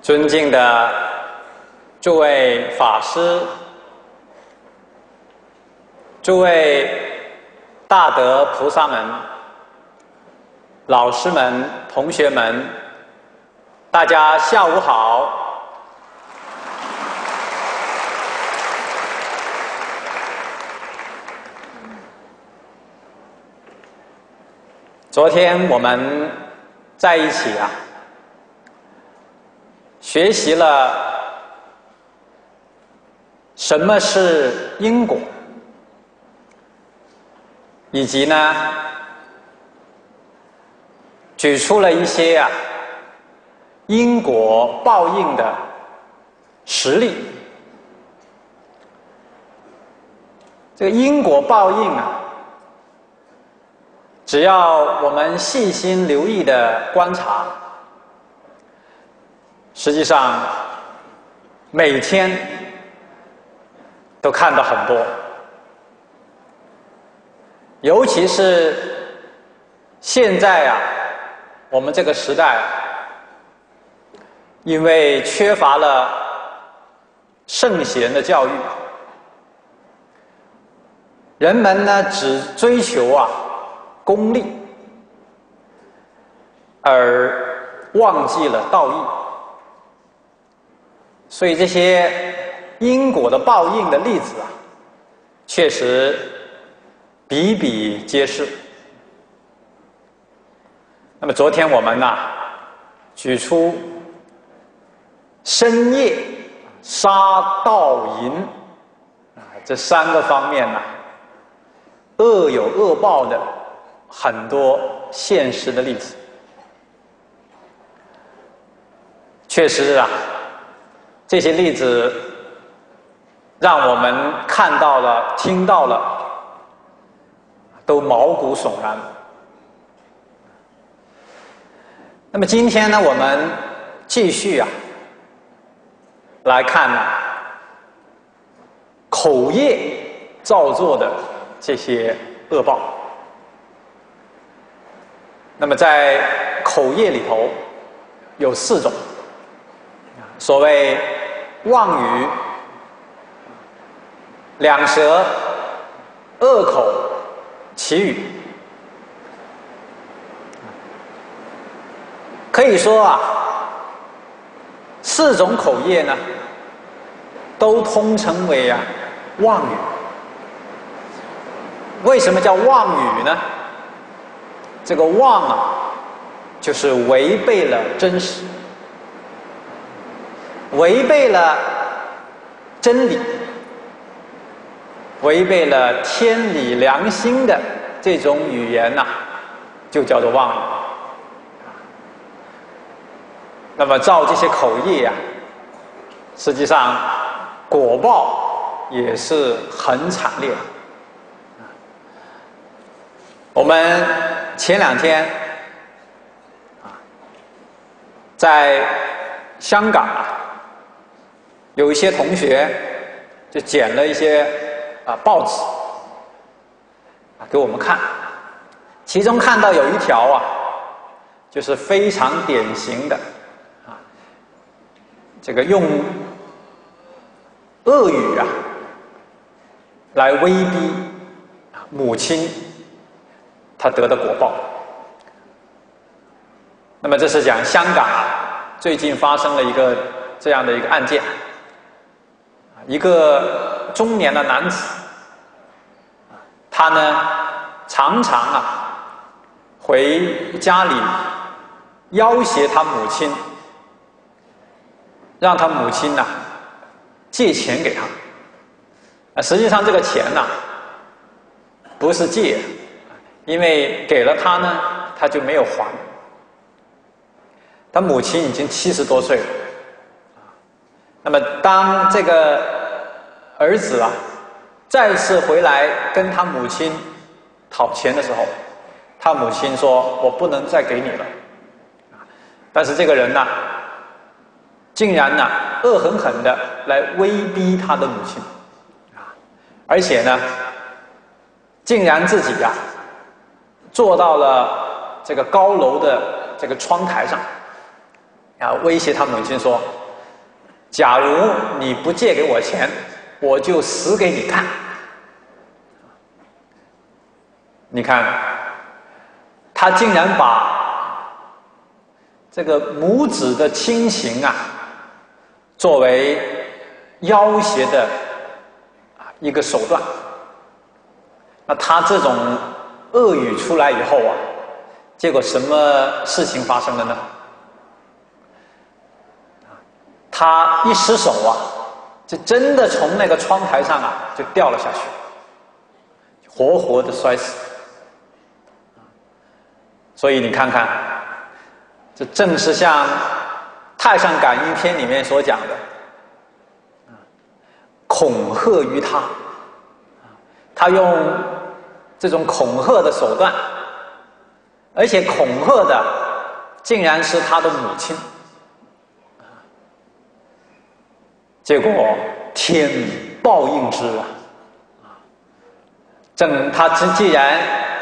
尊敬的诸位法师、诸位大德菩萨们、老师们、同学们，大家下午好。昨天我们在一起学习了什么是因果，以及呢，举出了一些因果报应的实例。这个因果报应只要我们细心留意的观察，实际上每天都看到很多，尤其是现在我们这个时代因为缺乏了圣贤的教育，人们呢只追求功利，而忘记了道义，所以这些因果的报应的例子确实比比皆是。那么昨天我们举出深夜、杀盗淫这三个方面恶有恶报的很多现实的例子。确实这些例子让我们看到了、听到了，都毛骨悚然。那么今天呢，我们继续来看口业造作的这些恶报。那么在口业里头有4种，所谓妄语、两舌、恶口、绮语。可以说4种口业呢，都通称为妄语。为什么叫妄语呢？这个妄就是违背了真实，违背了真理，违背了天理良心的这种语言就叫做妄语。那么造这些口业实际上果报也是很惨烈的。我们前2天在香港有一些同学就捡了一些报纸给我们看，其中看到有一条就是非常典型的这个用恶语来威逼母亲他得的果报。那么这是讲香港最近发生了一个这样的一个案件，一个中年的男子，他呢常常回家里要挟他母亲，让他母亲借钱给他。实际上这个钱不是借，因为给了他呢，他就没有还。他母亲已经70多岁了，那么当这个儿子再次回来跟他母亲讨钱的时候，他母亲说：“我不能再给你了。”但是这个人竟然恶狠狠的来威逼他的母亲，而且呢，竟然自己坐到了这个高楼的这个窗台上， 威胁他母亲说：“假如你不借给我钱，我就死给你看。”你看，他竟然把这个母子的亲情作为要挟的一个手段。那他这种恶语出来以后结果什么事情发生了呢？他一失手就真的从那个窗台上就掉了下去，活活的摔死。所以你看看，这正是像《太上感应篇》里面所讲的，恐吓于他，他用这种恐吓的手段，而且恐吓的竟然是他的母亲。结果天报应之他既然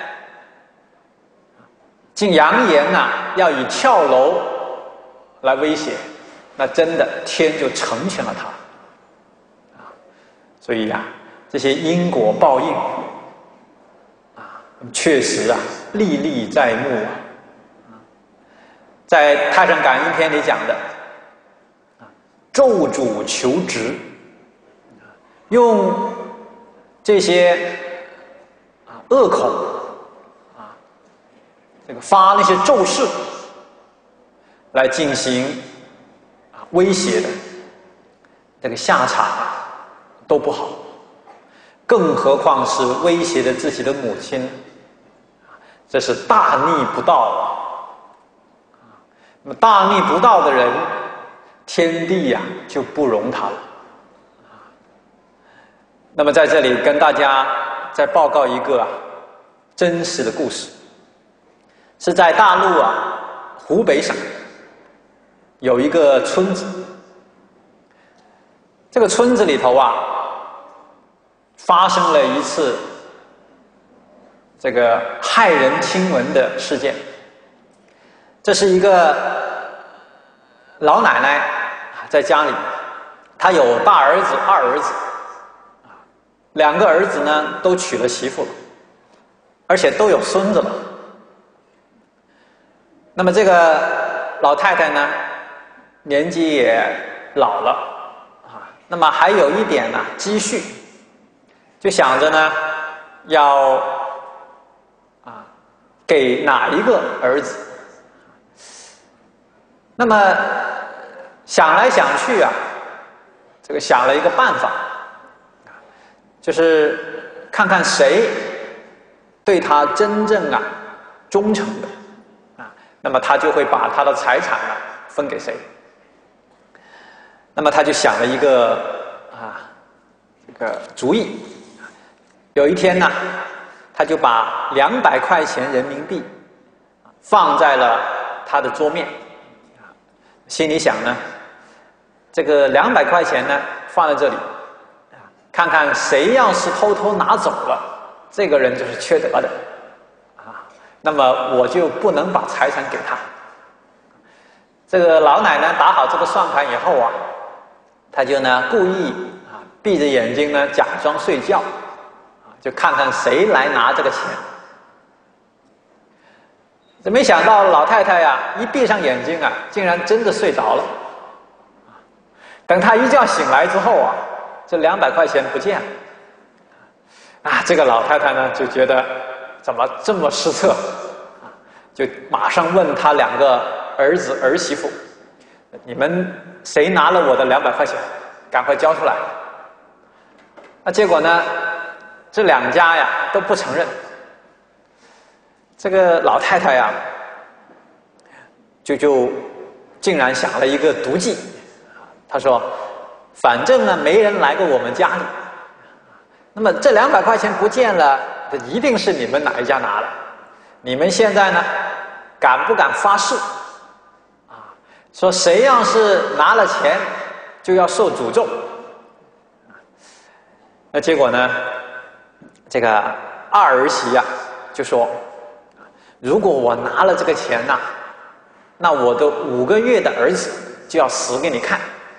竟扬言要以跳楼来威胁，那真的天就成全了他。所以这些因果报应确实历历在目在《太上感应篇》里讲的，咒诅求职，用这些恶口这个发那些咒誓来进行威胁的，这个下场都不好，更何况是威胁着自己的母亲，这是大逆不道那么大逆不道的人，天地就不容他了。那么在这里跟大家再报告一个真实的故事，是在大陆湖北省有一个村子，这个村子里头发生了一次这个骇人听闻的事件。这是一个老奶奶在家里，她有大儿子、二儿子，两个儿子呢都娶了媳妇了，而且都有孙子了。那么这个老太太呢，年纪也老了那么还有一点积蓄，就想着呢要给哪一个儿子。那么想来想去这个想了一个办法，就是看看谁对他真正忠诚的那么他就会把他的财产分给谁。那么他就想了一个这个主意。有一天呢，他就把200块钱人民币放在了他的桌面，心里想呢，这个200块钱呢放在这里，看看谁要是偷偷拿走了，这个人就是缺德的那么我就不能把财产给他。这个老奶奶打好这个算盘以后她就呢故意闭着眼睛呢假装睡觉就看看谁来拿这个钱。这没想到老太太一闭上眼睛竟然真的睡着了。等她一觉醒来之后这200块钱不见了这个老太太呢就觉得怎么这么失策就马上问她2个儿子儿媳妇，你们谁拿了我的200块钱，赶快交出来。那结果呢这2家都不承认。这个老太太就竟然想了一个毒计。她说反正呢没人来过我们家里，那么这200块钱不见了，这一定是你们哪一家拿了。你们现在呢敢不敢发誓说谁要是拿了钱就要受诅咒。那结果呢这个二儿媳就说，如果我拿了这个钱那我的5个月的儿子就要死给你看。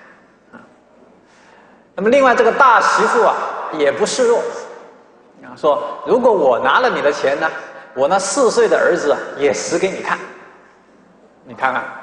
那么另外这个大媳妇啊也不示弱，说如果我拿了你的钱呢，我那4岁的儿子啊也死给你看。你看看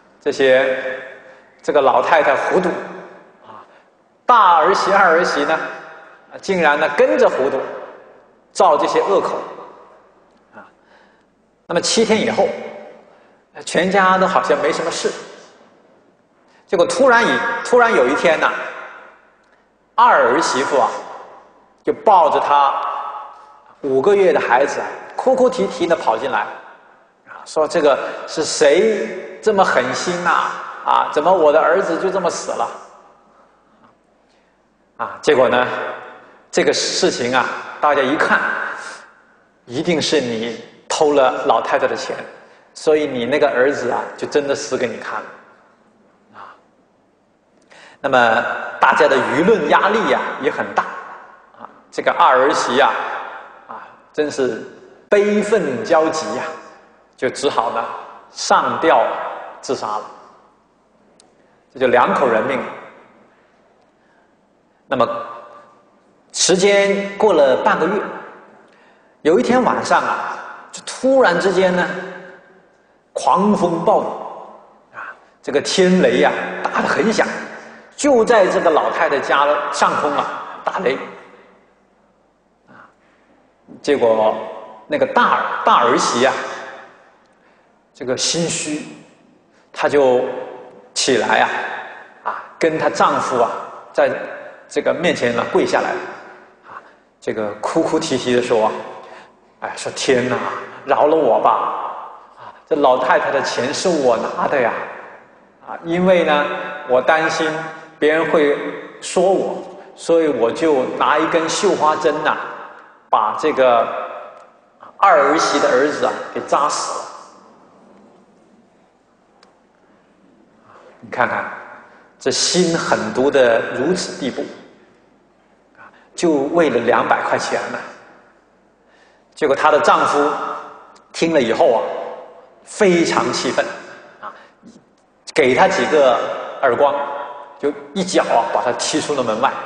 这个老太太糊涂啊，大儿媳二儿媳呢竟然呢跟着糊涂，造这些恶口啊。那么7天以后，全家都好像没什么事，结果突然有一天呢，二儿媳妇啊就抱着她5个月的孩子哭哭啼啼的跑进来啊，说这个是谁这么狠心呐？啊，怎么我的儿子就这么死了？啊，结果呢，这个事情啊，大家一看，一定是你偷了老太太的钱，所以你那个儿子啊，就真的死给你看了。啊，那么大家的舆论压力呀也很大，啊，这个二儿媳呀，啊，真是悲愤交集呀，就只好呢上吊自杀了。这就2口人命。那么时间过了半个月，有一天晚上啊，就突然之间呢，狂风暴雨啊，这个天雷啊打得很响，就在这个老太太家上空啊打雷啊，结果那个大儿媳啊，这个心虚，她就起来啊，跟她丈夫啊在这个面前呢跪下来，啊，这个哭哭啼啼的说，哎，说天哪，饶了我吧，啊，这老太太的钱是我拿的呀，啊，因为呢我担心别人会说我，所以我就拿一根绣花针呐，把这个二儿媳的儿子啊给扎死了。你看看，这心狠毒的如此地步，就为了200块钱呢。结果她的丈夫听了以后啊，非常气愤啊，给她几个耳光，就一脚啊把她踢出了门外。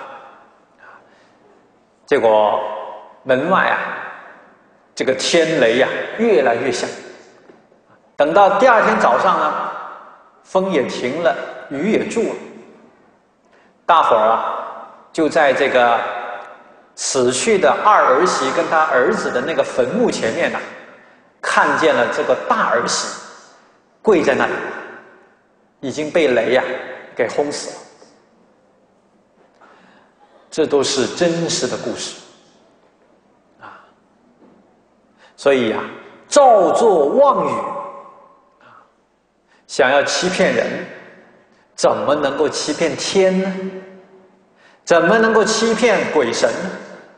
结果门外啊，这个天雷啊越来越响。等到第2天早上呢，风也停了，雨也住了，大伙儿啊就在这个死去的二儿媳跟她儿子的那个坟墓前面呢，看见了这个大儿媳跪在那里，已经被雷啊给轰死了。这都是真实的故事啊，所以啊，造作妄语啊，想要欺骗人，怎么能够欺骗天呢？怎么能够欺骗鬼神呢？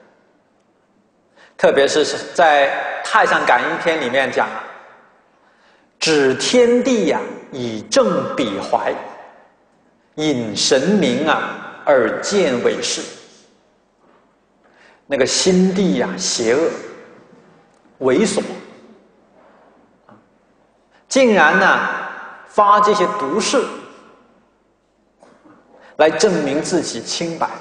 特别是在《太上感应篇》里面讲啊，指天地呀，以正彼怀，引神明啊，而见伪事。那个心地呀，邪恶、猥琐，竟然呢发这些毒誓，来证明自己清白。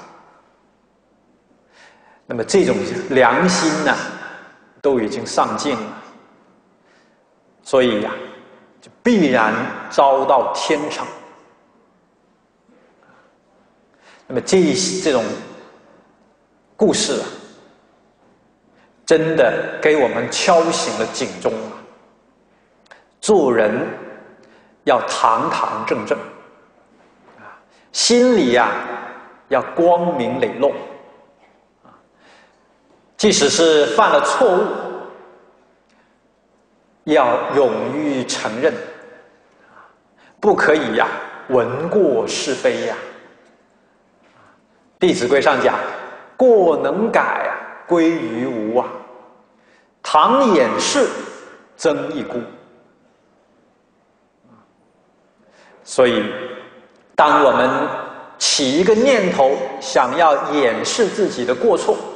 那么这种良心呢，都已经丧尽了，所以呀，就必然遭到天惩。那么这种故事啊，真的给我们敲醒了警钟啊！做人要堂堂正正，啊，心里呀要光明磊落，啊，即使是犯了错误，要勇于承认，不可以呀闻过是非呀。《弟子规》上讲，过能改归于无啊，唐掩饰增一孤。所以当我们起一个念头想要掩饰自己的过错，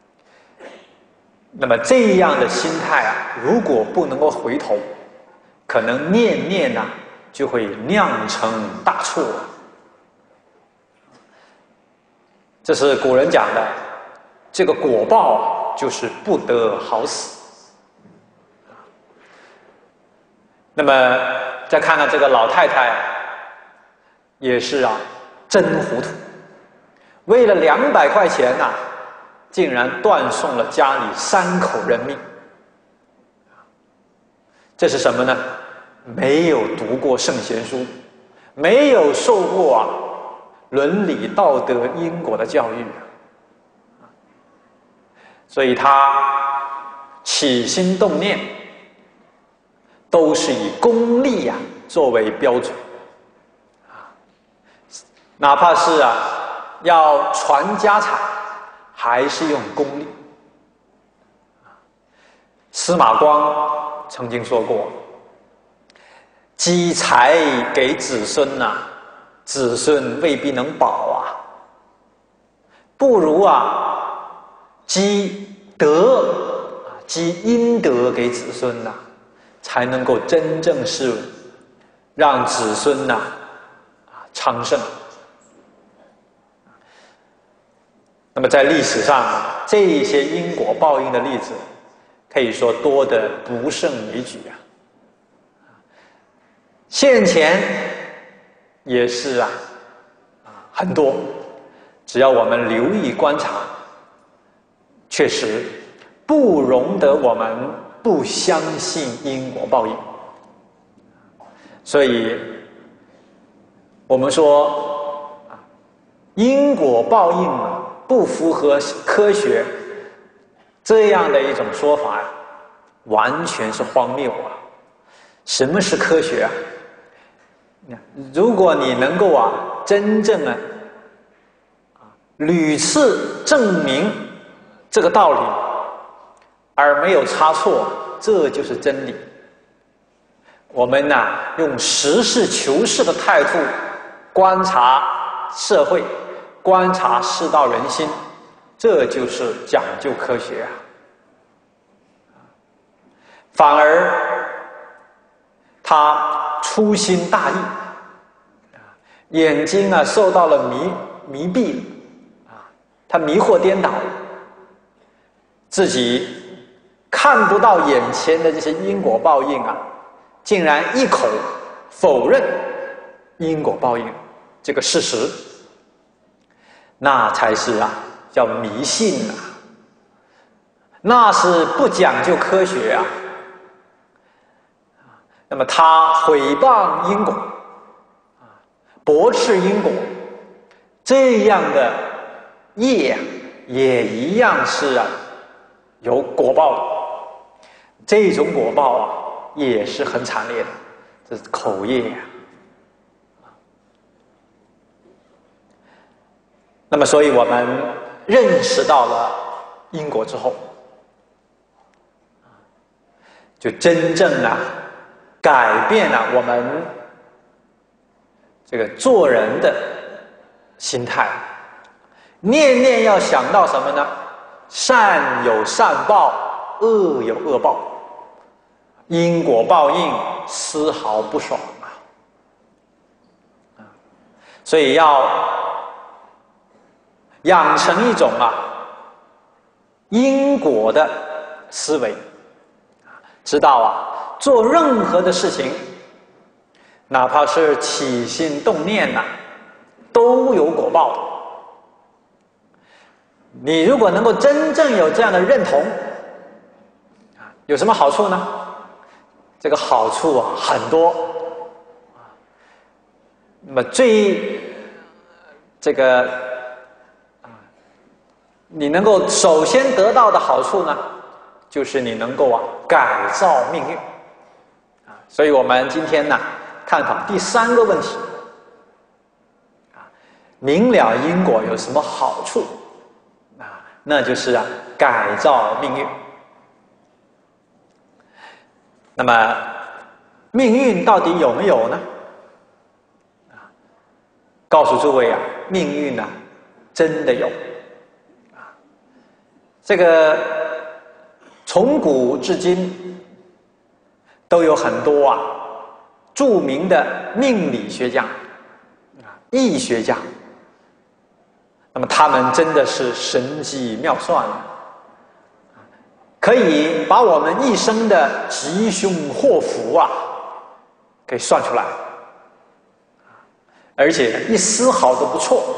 那么这样的心态啊，如果不能够回头，可可能念念呐，就会酿成大错。这是古人讲的，这个果报就是不得好死。那么再看看这个老太太，也是啊，真糊涂，为了200块钱呐，竟然断送了家里3口人命。这是什么呢？没有读过圣贤书，没有受过啊伦理道德因果的教育，所以他起心动念都是以功利作为标准，哪怕是要传家产，还是用功利。司马光曾经说过，积财给子孙子孙未必能保不如积德积阴德给子孙才能够真正是让子孙昌盛。那么在历史上这些因果报应的例子，可以说多得不胜枚举现前也是很多，只要我们留意观察，确实不容得我们不相信因果报应。所以我们说因果报应不符合科学这样的一种说法完全是荒谬什么是科学如果你能够真正屡次证明这个道理而没有差错，这就是真理。我们用实事求是的态度观察社会，观察世道人心，这就是讲究科学反而他粗心大意眼睛受到了迷蔽他迷惑颠倒，自己看不到眼前的这些因果报应竟然一口否认因果报应这个事实，那才是叫迷信那是不讲究科学那么他毁谤因果驳斥因果，这样的业也一样是有果报的。这种果报也是很惨烈的，这是口业那么所以我们认识到了因果之后，就真正改变了我们这个做人的心态，念念要想到什么呢？善有善报，恶有恶报，因果报应丝毫不爽所以要养成一种因果的思维，知道做任何的事情，哪怕是起心动念都有果报的。你如果能够真正有这样的认同有什么好处呢？这个好处很多那么你能够首先得到的好处呢，就是你能够改造命运所以我们今天探讨第3个问题明了因果有什么好处那就是改造命运。那么命运到底有没有呢？告诉诸位命运真的有这个从古至今都有很多著名的命理学家易学家。那么他们真的是神机妙算可以把我们一生的吉凶祸福给算出来，而且一丝毫都不错。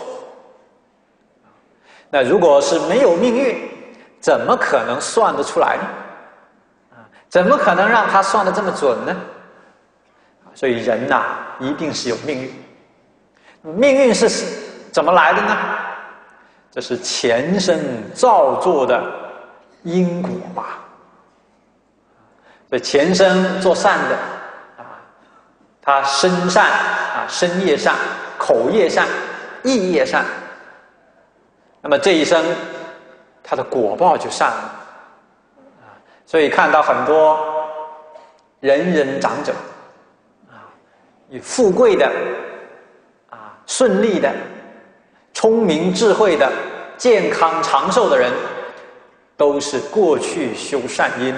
那如果是没有命运，怎么可能算得出来呢？怎么可能让他算得这么准呢？所以人一定是有命运。命运是怎么来的呢？这是前生造作的因果吧。所以前生做善的他身善身业善，口业善，意业善，那么这一生他的果报就善了。所以看到很多仁人长者有富贵的顺利的、聪明智慧的、健康长寿的人，都是过去修善因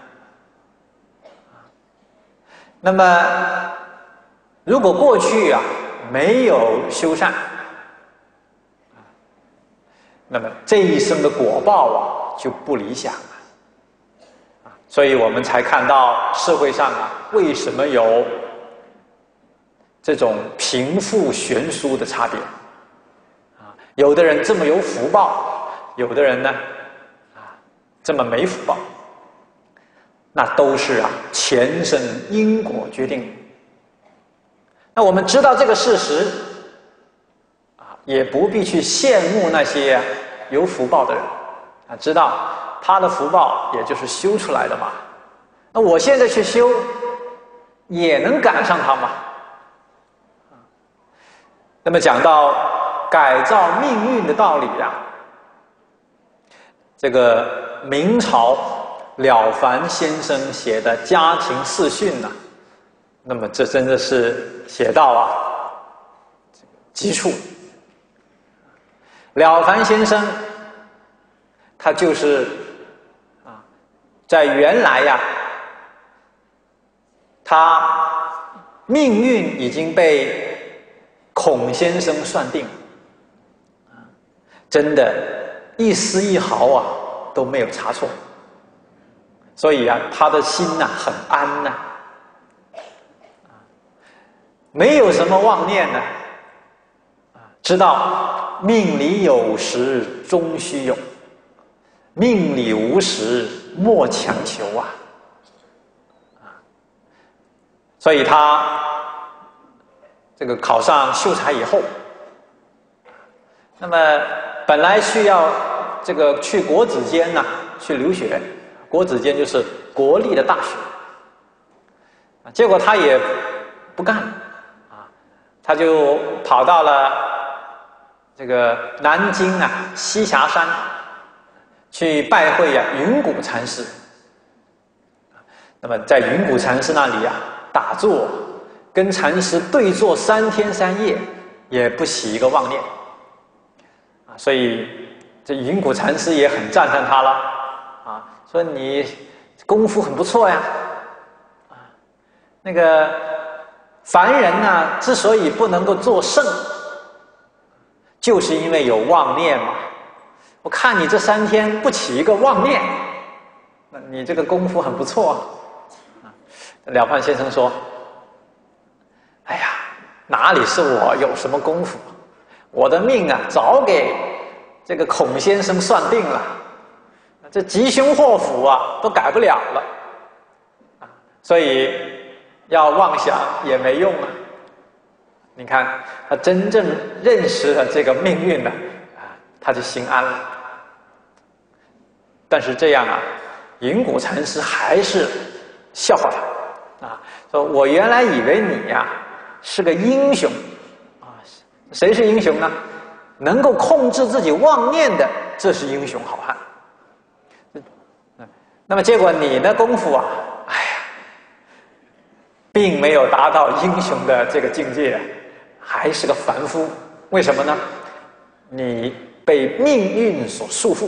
那么如果过去没有修善，那么这一生的果报就不理想了。所以我们才看到社会上为什么有这种贫富悬殊的差别有的人这么有福报，有的人呢这么没福报，那都是前生因果决定的。那我们知道这个事实也不必去羡慕那些有福报的人知道他的福报也就是修出来的嘛。那我现在去修，也能赶上他嘛。那么讲到改造命运的道理这个明朝了凡先生写的家庭四训那么这真的是写到极处。了凡先生他就是在原来他命运已经被孔先生算定，真的一丝一毫都没有差错，所以他的心很安没有什么妄念知道命里有时终须有，命里无时莫强求所以他这个考上秀才以后，那么本来需要这个去国子监去留学，国子监就是国立的大学结果他也不干他就跑到了这个南京栖霞山去拜会云谷禅师。那么在云谷禅师那里打坐，跟禅师对坐3天3夜，也不起一个妄念所以这云谷禅师也很赞叹他了说你功夫很不错呀那个凡人之所以不能够做圣，就是因为有妄念嘛。我看你这3天不起一个妄念，那你这个功夫很不错了凡先生说：“哎呀，哪里是我有什么功夫？我的命早给这个孔先生算定了，这吉凶祸福都改不了了所以要妄想也没用你看他真正认识了这个命运他就心安了。但是这样云谷禅师还是笑话他说我原来以为你是个英雄谁是英雄呢？能够控制自己妄念的，这是英雄好汉。那么结果你的功夫并没有达到英雄的这个境界，还是个凡夫。为什么呢？你被命运所束缚。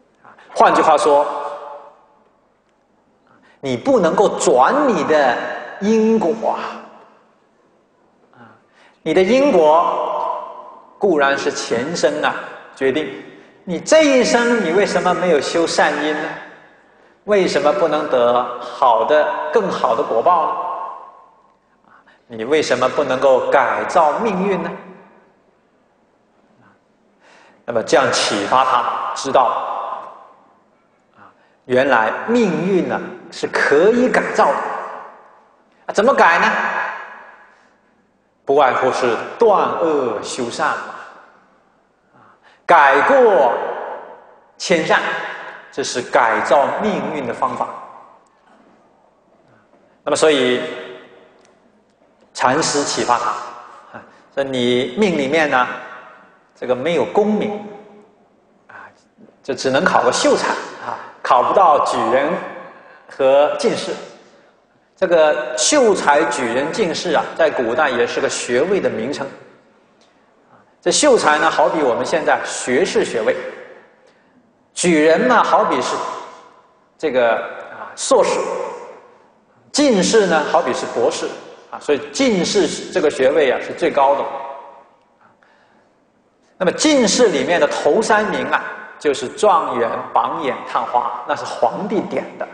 换句话说，你不能够转你的因果啊，你的因果固然是前生啊决定，你这一生你为什么没有修善因呢？为什么不能得更好的果报呢？你为什么不能够改造命运呢？那么这样启发他知道，原来命运呢是可以改造的。怎么改呢？不外乎是断恶修善嘛。改过迁善，这是改造命运的方法。那么所以禅师启发他，说你命里面呢，这个没有功名，就只能考个秀才考不到举人和进士。这个秀才、举人、进士在古代也是个学位的名称。这秀才呢，好比我们现在学士学位；举人呢，好比是这个硕士；进士呢，好比是博士。所以进士这个学位是最高的。那么进士里面的头3名就是状元、榜眼、探花，那是皇帝点的。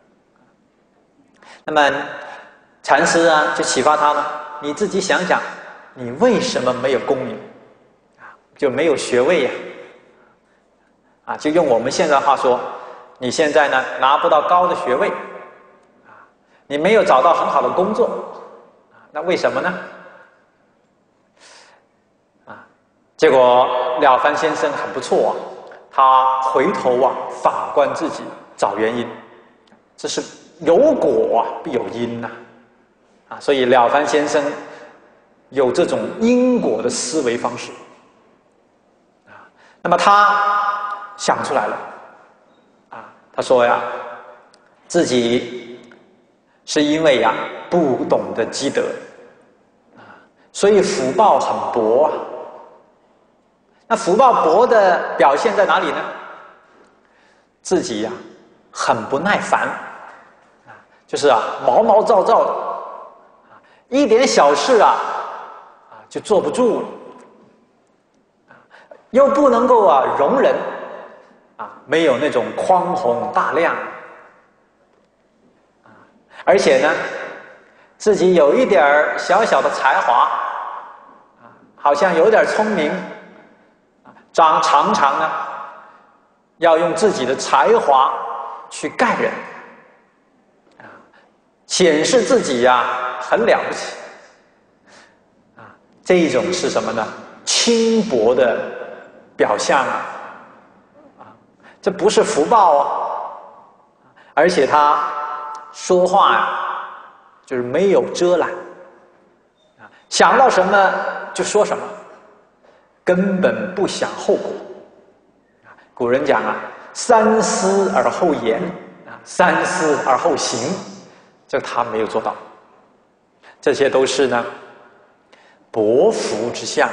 那么禅师就启发他呢，你自己想想，你为什么没有功名就没有学位就用我们现在话说，你现在呢拿不到高的学位你没有找到很好的工作那为什么呢？结果了凡先生很不错他回头反观自己，找原因。这是有果必有因所以了凡先生有这种因果的思维方式那么他想出来了他说自己是因为不懂得积德所以福报很薄那福报薄的表现在哪里呢？自己很不耐烦就是毛毛躁躁的一点小事就坐不住了又不能够容忍没有那种宽宏大量而且呢自己有一点小小的才华好像有点聪明常常呢要用自己的才华去盖人显示自己很了不起这一种是什么呢？轻薄的表象这不是福报而且他说话就是没有遮拦想到什么就说什么，根本不想后果古人讲三思而后言三思而后行，这他没有做到。这些都是呢薄福之相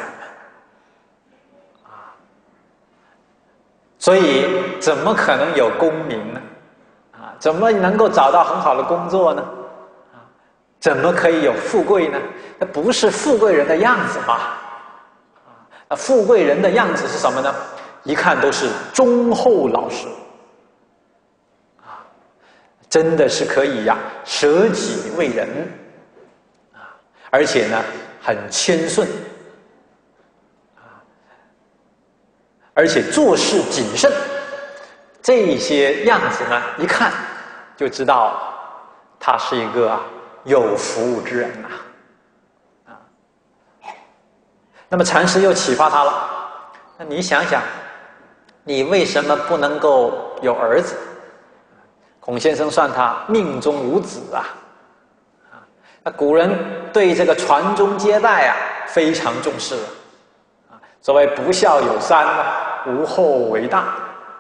所以怎么可能有功名呢？怎么能够找到很好的工作呢？怎么可以有富贵呢？那不是富贵人的样子嘛富贵人的样子是什么呢？一看都是忠厚老实真的是可以舍己为人而且呢很谦顺而且做事谨慎，这些样子呢一看就知道他是一个有服务之人那么禅师又启发他了，那你想想你为什么不能够有儿子？孔先生算他命中无子那古人对这个传宗接代非常重视所谓不孝有三无后为大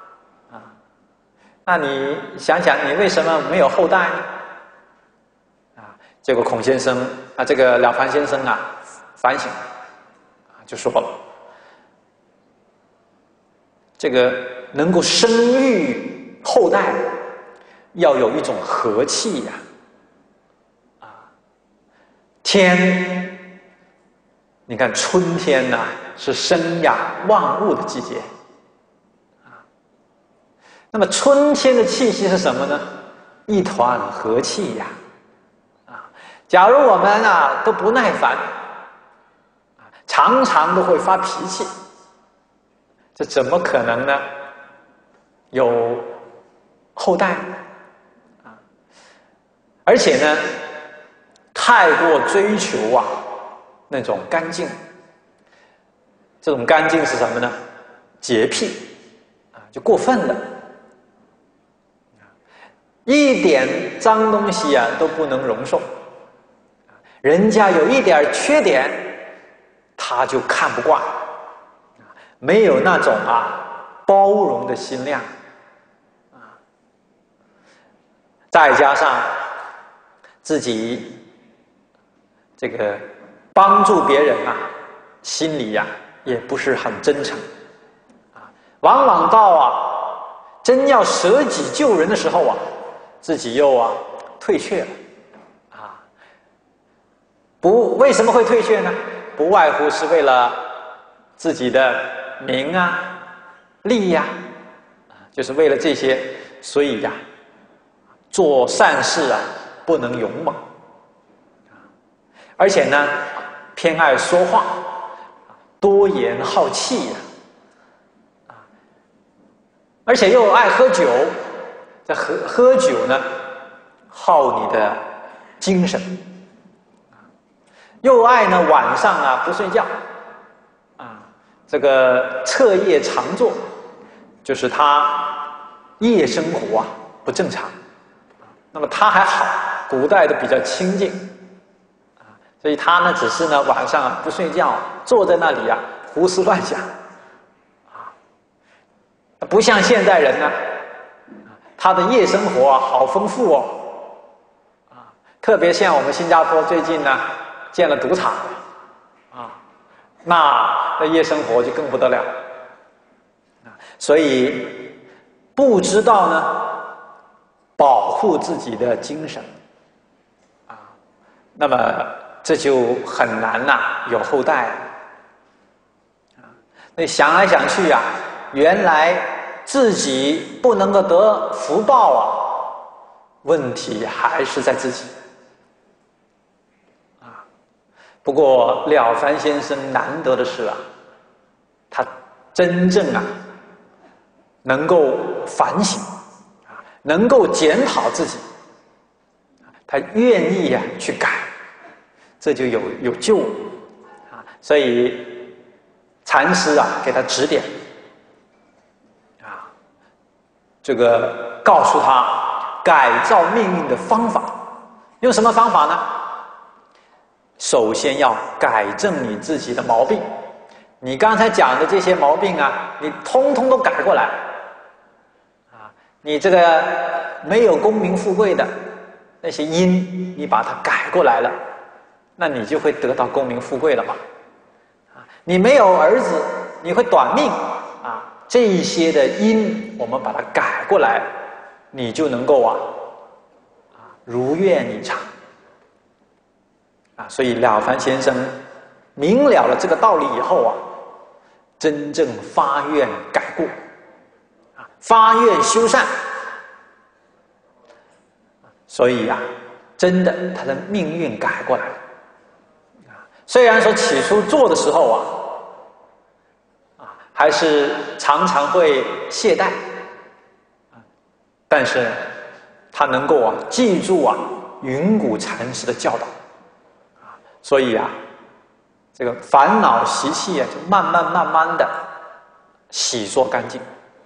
那你想想你为什么没有后代呢？结果孔先生这个了凡先生反省就说了，这个能够生育后代要有一种和气天，你看春天呐，是生养万物的季节啊。那么春天的气息是什么呢？一团和气呀！啊，假如我们啊都不耐烦，常常都会发脾气，这怎么可能呢？有后代啊！而且呢，太过追求啊那种干净，这种干净是什么呢？洁癖啊，就过分了，一点脏东西啊都不能容受，人家有一点缺点，他就看不惯，没有那种包容的心量。再加上自己这个帮助别人心里也不是很真诚往往到真要舍己救人的时候自己又退却了为什么会退却呢？不外乎是为了自己的名利就是为了这些，所以做善事不能勇猛，而且呢偏爱说话，多言好气而且又爱喝酒，这喝酒呢耗你的精神，又爱呢晚上不睡觉这个彻夜长坐，就是他夜生活不正常。那么他还好，古代的比较清静所以他呢只是呢晚上不睡觉，坐在那里胡思乱想不像现代人呢他的夜生活好丰富特别像我们新加坡最近呢建了赌场那夜生活就更不得了所以不知道呢保护自己的精神那么这就很难有后代那想来想去原来自己不能够得福报问题还是在自己不过了凡先生难得的是他真正能够反省能够检讨自己他愿意去改，这就有救所以禅师给他指点这个告诉他改造命运的方法，用什么方法呢？首先要改正你自己的毛病，你刚才讲的这些毛病你通通都改过来你这个没有功名富贵的那些因，你把它改过来了，那你就会得到功名富贵了嘛你没有儿子，你会短命这一些的因我们把它改过来，你就能够如愿以偿所以了凡先生明了了这个道理以后真正发愿改过发愿修善，所以真的他的命运改过来了虽然说起初做的时候还是常常会懈怠但是他能够记住云谷禅师的教导所以这个烦恼习气就慢慢的洗濯干净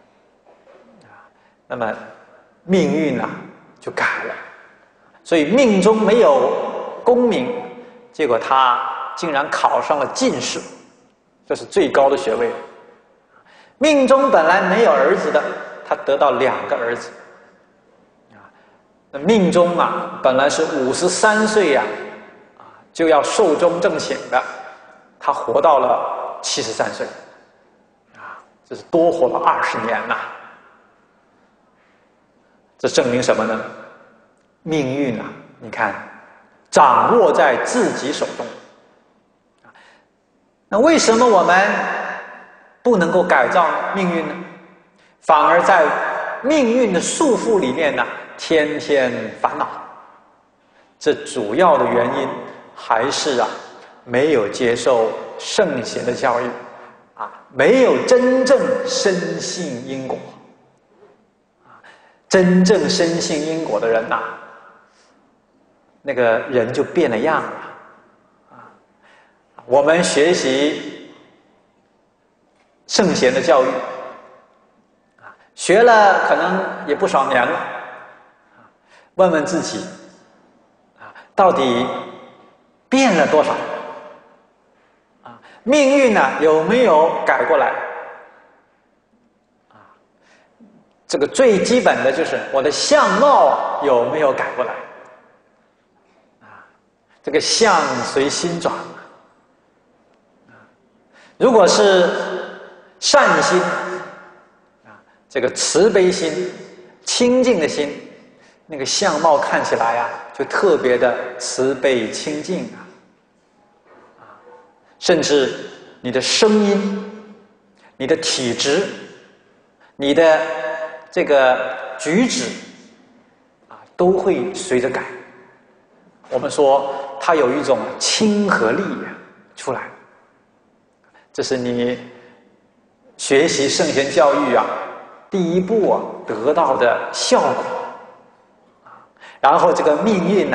那么命运就改了，所以命中没有功名，结果他竟然考上了进士，这是最高的学位。命中本来没有儿子的，他得到2个儿子那命中本来是53岁就要寿终正寝的，他活到了73岁这是多活了20年这证明什么呢？命运你看掌握在自己手中。那为什么我们不能够改造命运呢？反而在命运的束缚里面呢，天天烦恼。这主要的原因还是没有接受圣贤的教育，没有真正深信因果。真正深信因果的人那个人就变了样了。我们学习圣贤的教育，学了可能也不少年了，问问自己，到底变了多少？命运有没有改过来？这个最基本的就是我的相貌有没有改过来？这个相随心转。如果是善心，这个慈悲心、清净的心，那个相貌看起来就特别的慈悲清净甚至你的声音、你的体质、你的这个举止都会随着改。我们说它有一种亲和力出来。这是你学习圣贤教育第一步得到的效果。然后这个命运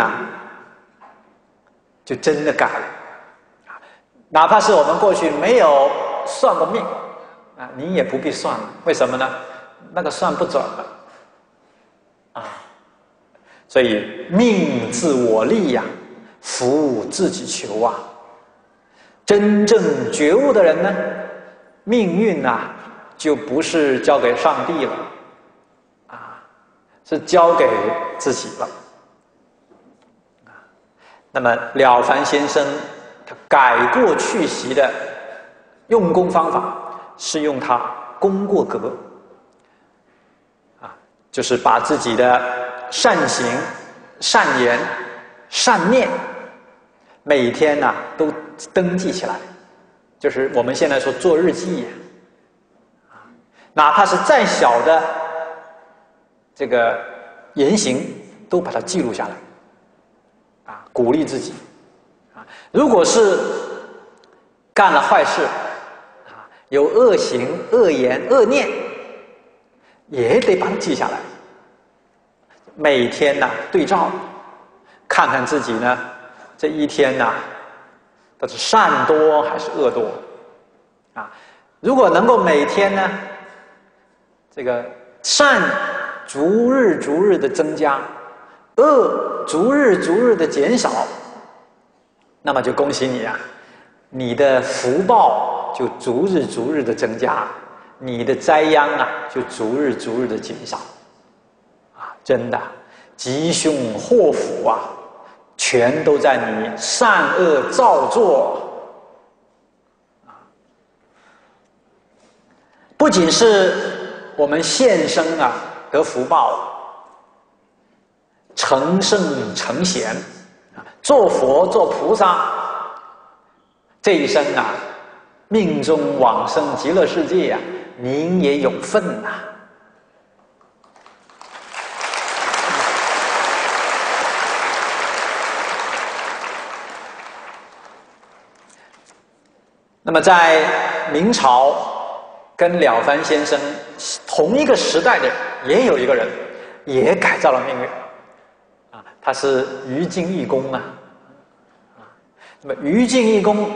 就真的改了。哪怕是我们过去没有算过命你也不必算了。为什么呢？那个算不准了所以命自我立福自己求真正觉悟的人呢，命运就不是交给上帝了是交给自己了那么了凡先生他改过去习的用功方法是用他功过格就是把自己的善行、善言、善念每天都登记起来，就是我们现在说做日记哪怕是再小的这个言行都把它记录下来鼓励自己如果是干了坏事有恶行、恶言、恶念也得把它记下来，每天对照看看自己呢这一天都是善多还是恶多如果能够每天呢这个善逐日的增加，恶逐日的减少，那么就恭喜你你的福报就逐日的增加，你的灾殃就逐日的减少真的吉凶祸福全都在你善恶造作不仅是我们现生得福报，成圣成贤做佛做菩萨，这一生命中往生极乐世界您也有份那么在明朝跟了凡先生同一个时代的也有一个人也改造了命运他是于敬义公那么于敬义公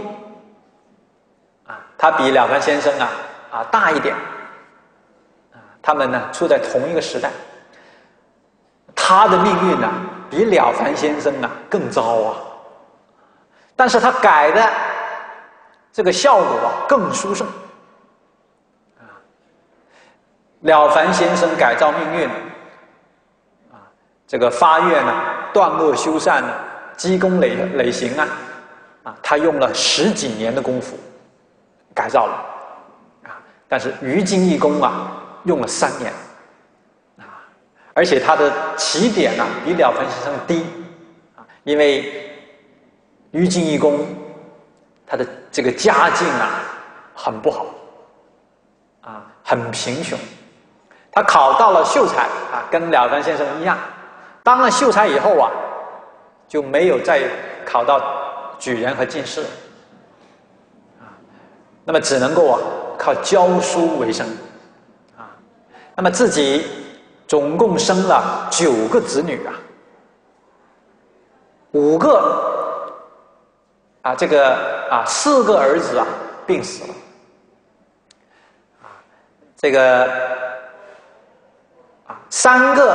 他比了凡先生大一点他们处在同一个时代，他的命运比了凡先生更糟但是他改的这个效果更殊胜了凡先生改造命运这个发愿断恶修善积功累行他用了10几年的功夫改造了但是于敬义公用了3年而且他的起点比了凡先生低因为于敬义公他的这个家境啊很不好啊，很贫穷。他考到了秀才啊，跟了凡先生一样，当了秀才以后啊，就没有再考到举人和进士啊，那么只能够啊靠教书为生啊。那么自己总共生了9个子女啊，5个啊4个儿子啊病死了啊，这个3个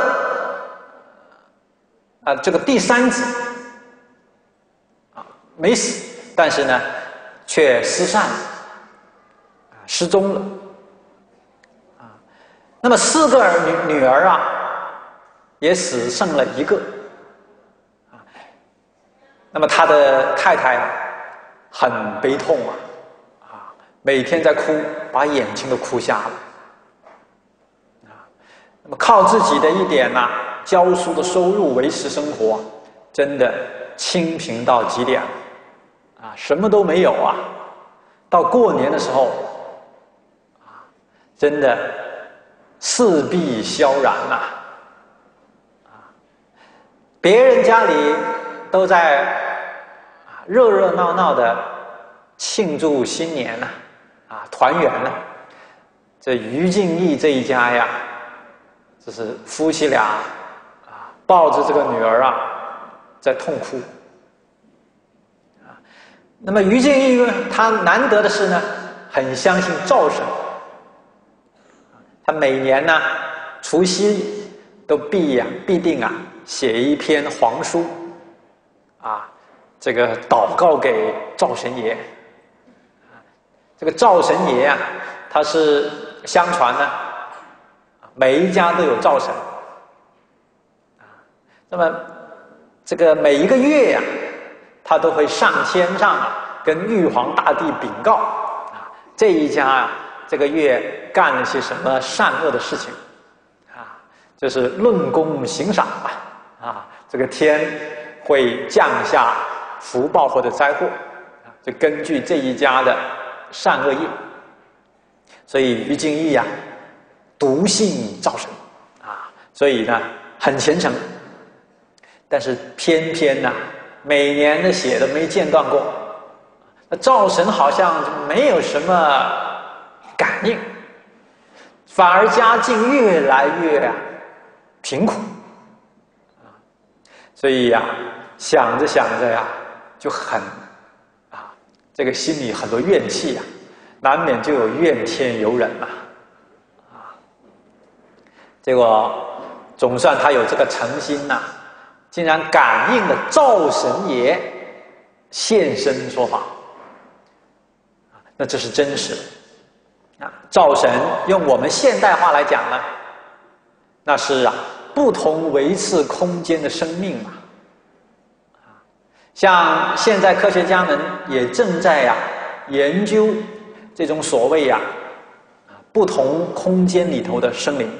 这个第3子啊没死，但是呢却失散了失踪了啊。那么4个女儿啊也死剩了1个啊。那么他的太太啊很悲痛啊，每天在哭，把眼睛都哭瞎了啊。那么靠自己的一点教书的收入维持生活，真的清贫到极点了啊，什么都没有啊。到过年的时候啊，真的四壁萧然别人家里都在热热闹闹的庆祝新年团圆这于敬义这一家呀，这是夫妻俩抱着这个女儿在痛哭那么于敬义呢，他难得的是呢，很相信灶神，他每年呢除夕都必定写一篇皇书这个祷告给灶神爷。这个灶神爷他是相传呢每一家都有灶神那么这个每一个月他都会上天上跟玉皇大帝禀告这一家这个月干了些什么善恶的事情就是论功行赏这个天会降下福报或者灾祸就根据这一家的善恶业。所以于敬义笃信灶神所以呢很虔诚，但是偏偏每年的血都没间断过，那灶神好像没有什么感应，反而家境越来越贫苦所以想着想着就很这个心里很多怨气难免就有怨天尤人结果总算他有这个诚心竟然感应了灶神爷现身说法那这是真实的灶神用我们现代话来讲呢，那是不同维次空间的生命像现在科学家们也正在研究这种所谓不同空间里头的生灵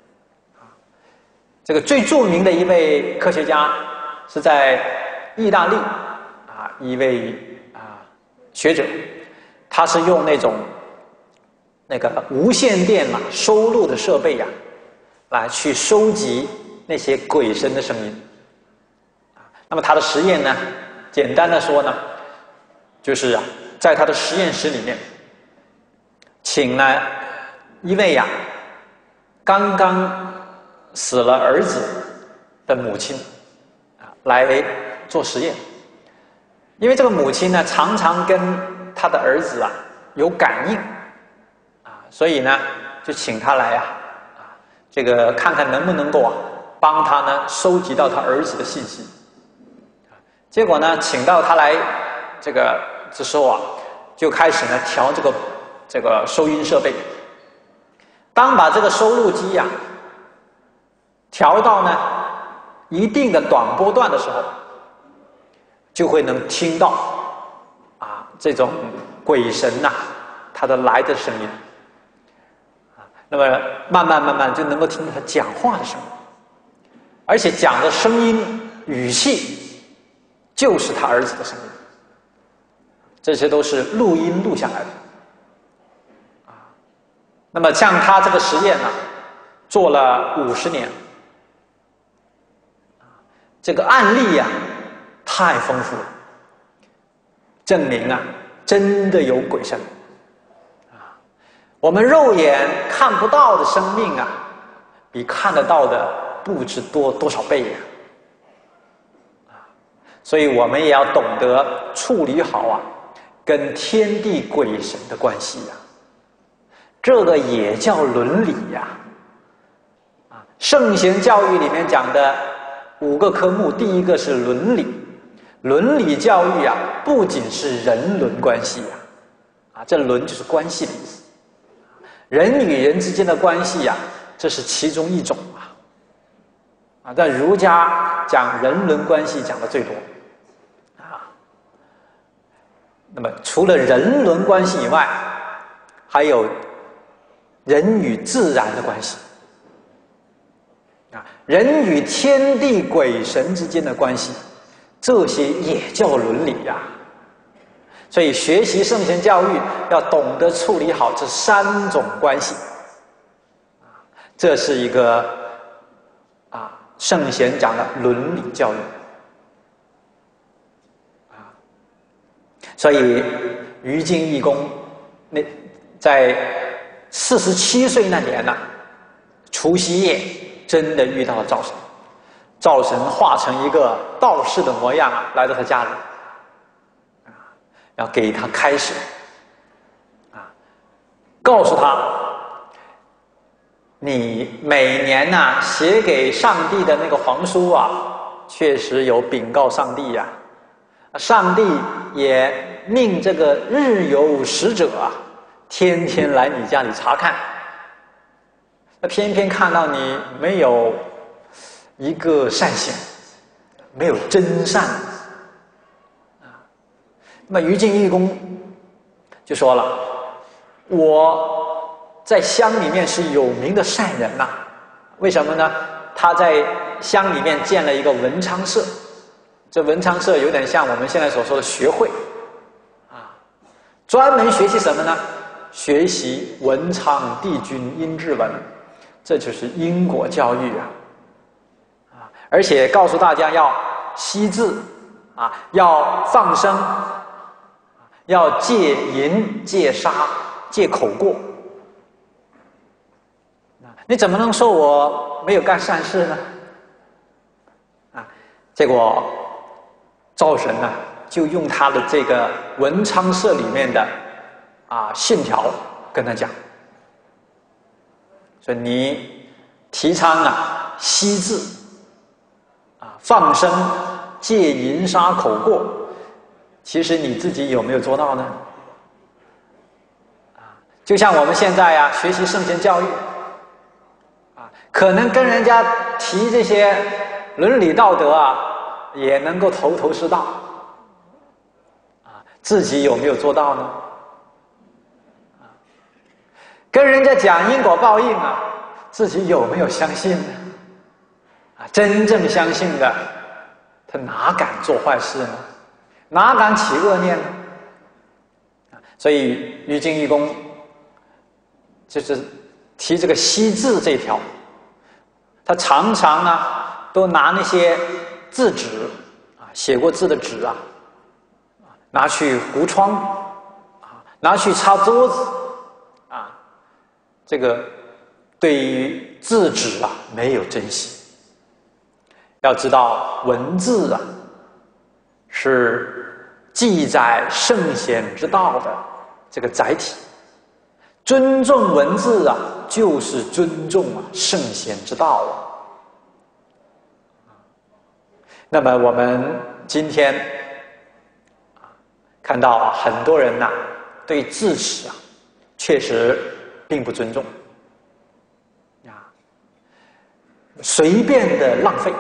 这个最著名的一位科学家是在意大利一位学者，他是用那种无线电收录的设备来去收集那些鬼神的声音那么他的实验呢，简单的说呢，就是在他的实验室里面请了一位刚刚死了儿子的母亲来做实验。因为这个母亲呢常常跟他的儿子有感应所以呢就请他来这个看看能不能够帮他呢收集到他儿子的信息。结果呢请到他来这个之后就开始呢调这个收音设备。当把这个收录机调到呢一定的短波段的时候，就会能听到这种鬼神他的来的声音那么慢慢就能够听到他讲话的声音，而且讲的声音语气就是他儿子的声音这些都是录音录下来的。那么像他这个实验呢，做了50年，这个案例呀，太丰富了，证明啊，真的有鬼神。我们肉眼看不到的生命啊，比看得到的不知多少倍呀！所以我们也要懂得处理好啊，跟天地鬼神的关系呀。这个也叫伦理呀！圣贤教育里面讲的5个科目，第一个是伦理。伦理教育啊，不仅是人伦关系呀，这伦就是关系的意思。人与人之间的关系呀，这是其中一种在儒家讲人伦关系讲的最多那么除了人伦关系以外，还有人与自然的关系人与天地鬼神之间的关系，这些也叫伦理呀。所以学习圣贤教育要懂得处理好这3种关系，这是一个圣贤讲的伦理教育所以于禁义公在47岁那年呢，除夕夜真的遇到了灶神，灶神化成一个道士的模样来到他家里，要给他开始告诉他，你每年写给上帝的那个皇书确实有禀告上帝呀，上帝也命这个日有使者天天来你家里查看，那偏偏看到你没有一个善行，没有真善那么于禁义公就说了，我在乡里面是有名的善人为什么呢？他在乡里面建了一个文昌社，这文昌社有点像我们现在所说的学会专门学习什么呢？学习文昌帝君阴骘文，这就是因果教育而且告诉大家要惜字要放生，要戒淫、戒杀、戒口过。你怎么能说我没有干善事呢？结果灶神就用他的这个文昌社里面的信条跟他讲，说你提倡惜字放生、戒淫杀口过，其实你自己有没有做到呢？就像我们现在学习圣贤教育可能跟人家提这些伦理道德也能够头头是道自己有没有做到呢？跟人家讲因果报应自己有没有相信呢？真正相信的，他哪敢做坏事呢？哪敢起恶念呢？所以于禁义公就是提这个惜字这条，他常常都拿那些字纸写过字的纸拿去糊窗拿去擦桌子这个对于字纸没有珍惜。要知道文字是记载圣贤之道的这个载体，尊重文字就是尊重圣贤之道那么我们今天看到很多人对字纸确实并不尊重随便的浪费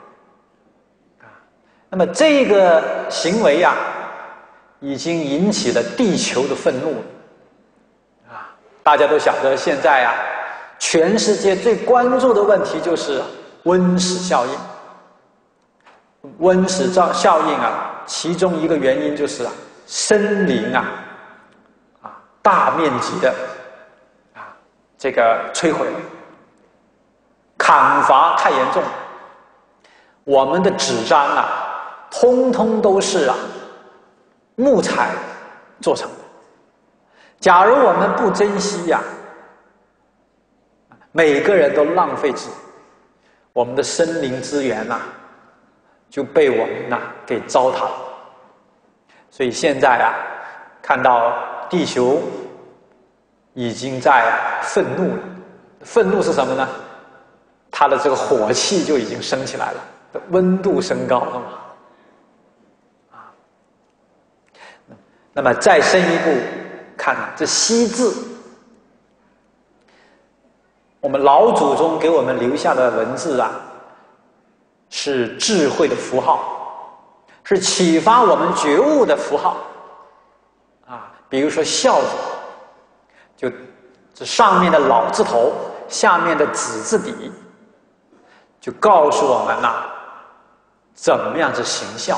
那么这个行为已经引起了地球的愤怒大家都晓得现在全世界最关注的问题就是温室效应。温室效应其中一个原因就是森林大面积的这个摧毁了，砍伐太严重，我们的纸张通通都是木材做成的。假如我们不珍惜每个人都浪费纸，我们的森林资源就被我们给糟蹋了。所以现在看到地球已经在愤怒了。愤怒是什么呢？它的这个火气就已经升起来了，温度升高了嘛。那么再深一步看这惜字，我们老祖宗给我们留下的文字是智慧的符号，是启发我们觉悟的符号比如说孝字，就这上面的老字头，下面的子字底，就告诉我们怎么样是行孝。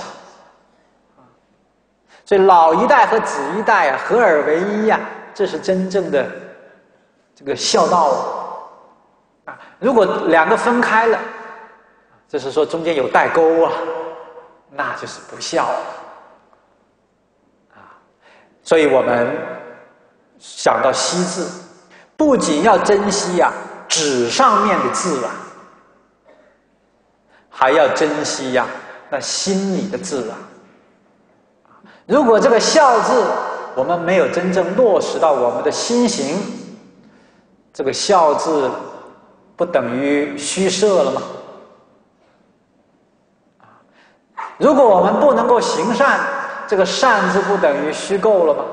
所以老一代和子一代合而为一这是真正的这个孝道如果两个分开了，就是说中间有代沟那就是不孝所以我们想到惜字，不仅要珍惜纸上面的字还要珍惜那心里的字如果这个孝字我们没有真正落实到我们的心行，这个孝字不等于虚设了吗？如果我们不能够行善，这个善字不等于虚构了吗？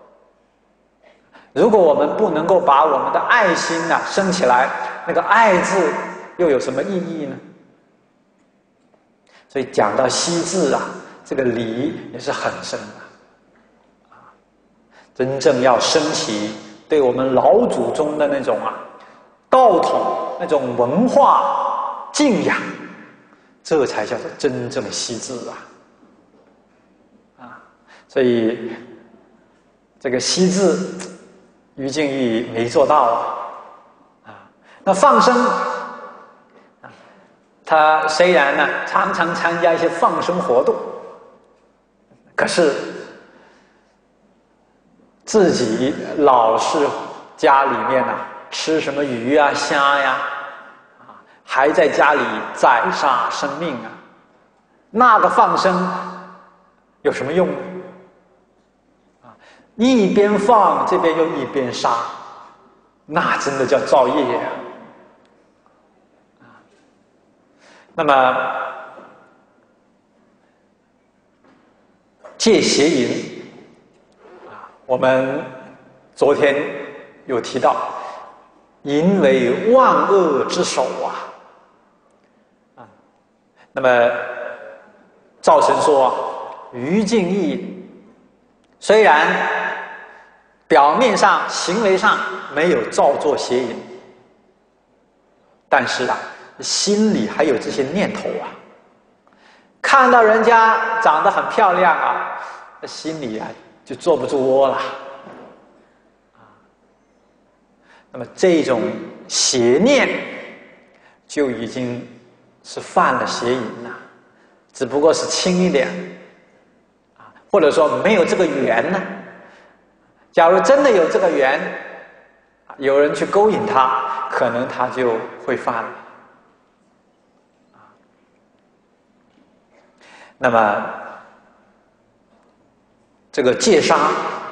如果我们不能够把我们的爱心升起来，那个爱字又有什么意义呢？所以讲到惜字这个理也是很深的真正要升起对我们老祖宗的那种道统、那种文化敬仰，这才叫做真正惜字所以这个惜字，于敬义没做到那放生他虽然常常参加一些放生活动，可是自己老是家里面吃什么鱼虾还在家里宰杀生命那个放生有什么用呢？一边放这边又一边杀，那真的叫造业那么戒邪淫我们昨天有提到，淫为万恶之首那么赵神说于敬义虽然表面上行为上没有照做邪淫，但是心里还有这些念头看到人家长得很漂亮心里就坐不住窝了那么这种邪念就已经是犯了邪淫了，只不过是轻一点或者说没有这个缘呢。假如真的有这个缘，有人去勾引他，可能他就会犯了那么这个戒杀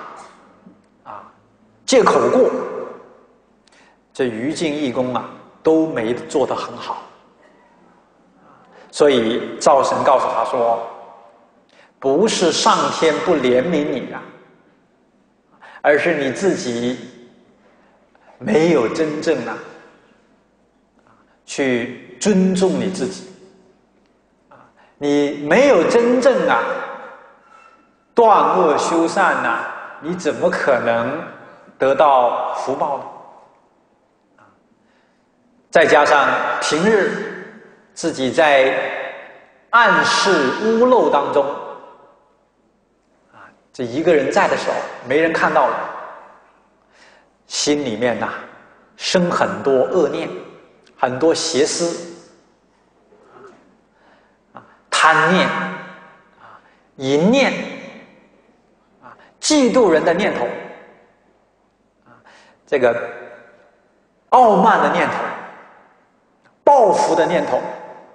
戒口过，这于敬义公都没做得很好，所以灶神告诉他说，不是上天不怜悯你而是你自己没有真正去尊重你自己你没有真正断恶修善你怎么可能得到福报呢？再加上平日自己在暗室屋漏当中这一个人在的时候，没人看到了，心里面呐生很多恶念，很多邪思，贪念，淫念，嫉妒人的念头，这个傲慢的念头，报复的念头，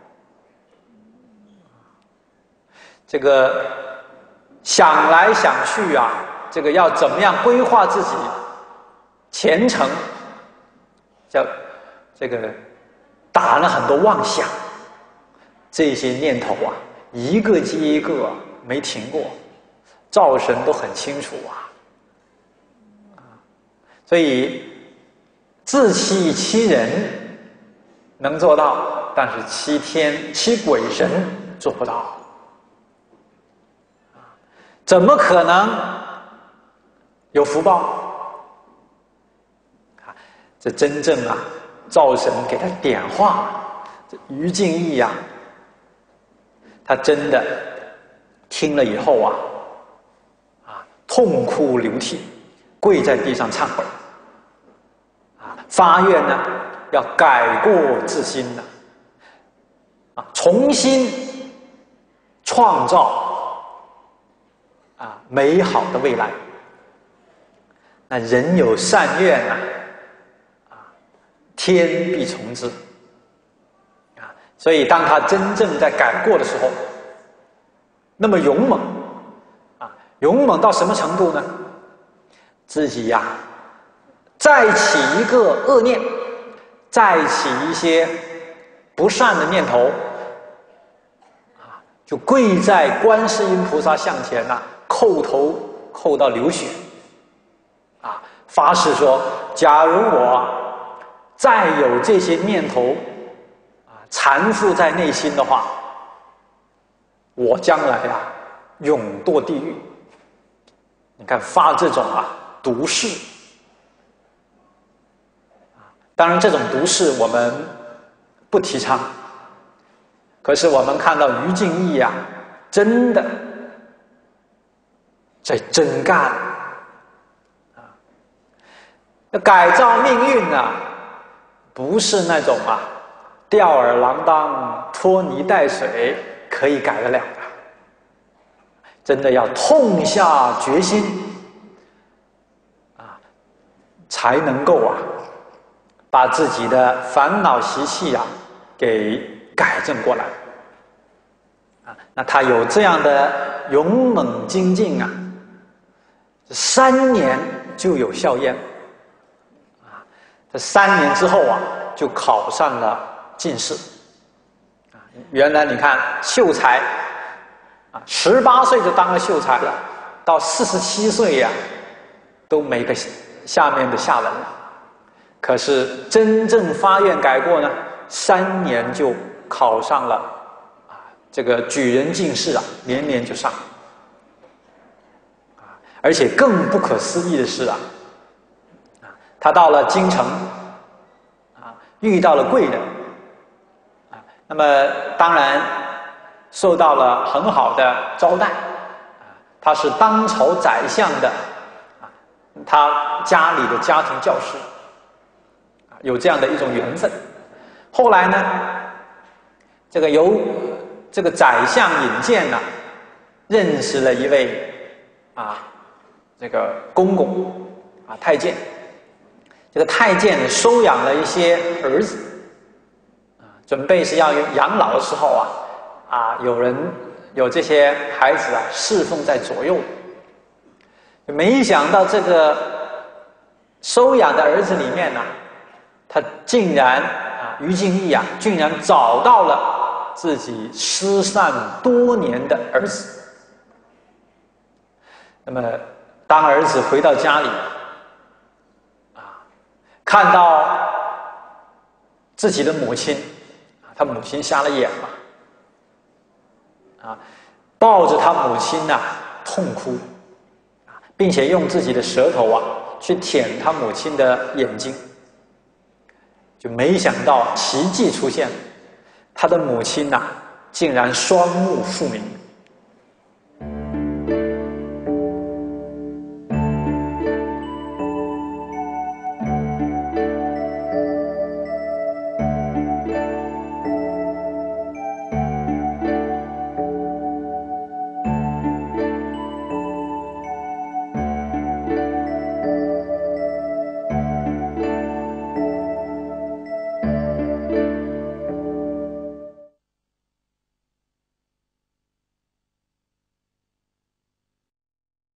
这个想来想去啊，这个要怎么样规划自己前程，叫这个打了很多妄想，这些念头啊，一个接一个没停过，灶神都很清楚啊。所以自欺欺人能做到，但是欺天欺鬼神做不到。怎么可能有福报？这真正啊，灶神给他点化，这于敬义呀，他真的听了以后啊，痛哭流涕，跪在地上忏悔，发愿呢要改过自新的，重新创造美好的未来。那人有善愿天必从之所以当他真正在改过的时候，那么勇猛勇猛到什么程度呢？自己再起一个恶念，再起一些不善的念头就跪在观世音菩萨像前叩头叩到流血发誓说，假如我再有这些念头缠附在内心的话，我将来永堕地狱。你看发这种毒誓，当然这种毒誓我们不提倡，可是我们看到于敬义真的在真干改造命运不是那种吊儿郎当拖泥带水可以改得了的，真的要痛下决心才能够把自己的烦恼习气给改正过来那他有这样的勇猛精进3年就有效验这3年之后就考上了进士原来你看秀才18岁就当了秀才了，到47岁都没个下面的下文了。可是真正发愿改过呢，3年就考上了这个举人进士年年就上而且更不可思议的是他到了京城遇到了贵人那么当然受到了很好的招待他是当朝宰相的他家里的家庭教师有这样的一种缘分。后来呢这个由这个宰相引荐认识了一位这个公公太监。这个太监收养了一些儿子准备是要养老的时候有这些孩子侍奉在左右，没想到这个收养的儿子里面他竟然于敬义竟然找到了自己失散多年的儿子。那么当儿子回到家里看到自己的母亲他母亲瞎了眼抱着他母亲痛哭并且用自己的舌头去舔他母亲的眼睛，就没想到奇迹出现了，他的母亲竟然双目复明。